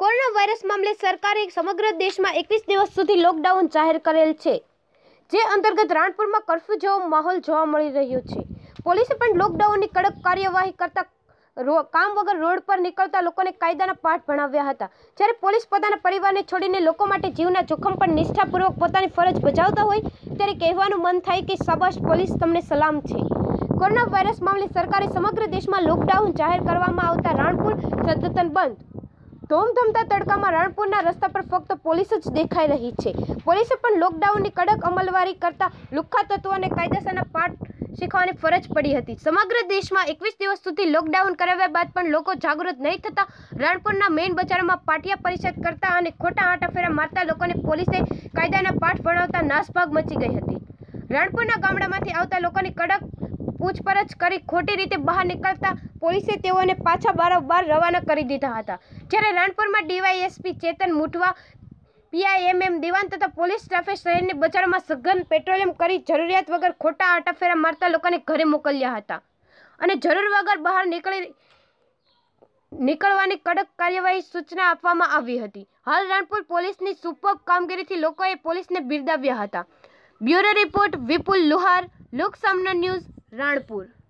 Corona virus મામલે સરકારે સમગ્ર દેશમાં 21 દિવસ સુધી લોકડાઉન જાહેર કરેલ છે, જે અંતર્ગત રાણપુરમાં કર્ફ્યુ જેવો માહોલ જોવા મળી રહ્યો છે. પોલીસે પણ લોકડાઉનની કડક કાર્યવાહી કરતા કામ વગર રોડ પર નીકળતા લોકોને કાયદાના પાઠ ભણાવ્યા હતા. જ્યારે પોલીસ પોતાના પરિવારને છોડીને લોકો માટે જીવના જોખમ પર નિષ્ઠાપૂર્વક પોતાની ફરજ બજાવતા હોય ત્યારે કહેવાનું મન થાય કે શાબાશ પોલીસ, તમને સલામ છે. કોરોના વાયરસ મામલે સરકારે સમગ્ર દેશમાં લોકડાઉન જાહેર કરવામાં આવતા રાણપુર સદંતર બંધ. ધોમધમતા તડકામાં રાણપુરના રસ્તા પર ફક્ત પોલીસ જ દેખાઈ રહી છે. પોલીસે પણ લોકડાઉનની કડક અમલવારી કરતા લુખ્ખા તત્વોને કાયદેસરના પાઠ શીખવવાની ફરજ પડી હતી. સમગ્ર દેશમાં 21 દિવસ સુધી લોકડાઉન કરાવ્યા બાદ પણ લોકો જાગૃત નહીં થતા રાણપુરના મેઇન બજારમાં પાટિયા પરિષદ કરતા અને ખોટા આંટાફેરા મારતા લોકોને પોલીસે કાયદાના પાઠ ભણાવતા નાસભાગ મચી ગઈ હતી. રાણપુરના ગામડામાંથી આવતા લોકોની કડક પૂછપરછ કરી ખોટી રીતે બહાર નીકળતા પોલીસે તેઓને પાછા બારોબાર રવાના કરી દીધા હતા. જ્યારે રાણપુરમાં ડીવાયએસપી ચેતન મુઠવા, પીઆઈએમએમ દિવાન તથા પોલીસ સ્ટાફે શહેરની બજારોમાં સઘન પેટ્રોલિંગ કરી જરૂરિયાત વગર ખોટા આંટાફેરા મારતા લોકોને ઘરે મોકલ્યા હતા અને જરૂર વગર બહાર નીકળવાની કડક કાર્યવાહી સૂચના આપવામાં આવી હતી. હાલ રાણપુર પોલીસની સુપર્બ કામગીરીથી લોકોએ પોલીસને બિરદાવ્યા હતા. Bureau report Vipul Luhar, Loksamna news, Ranpur.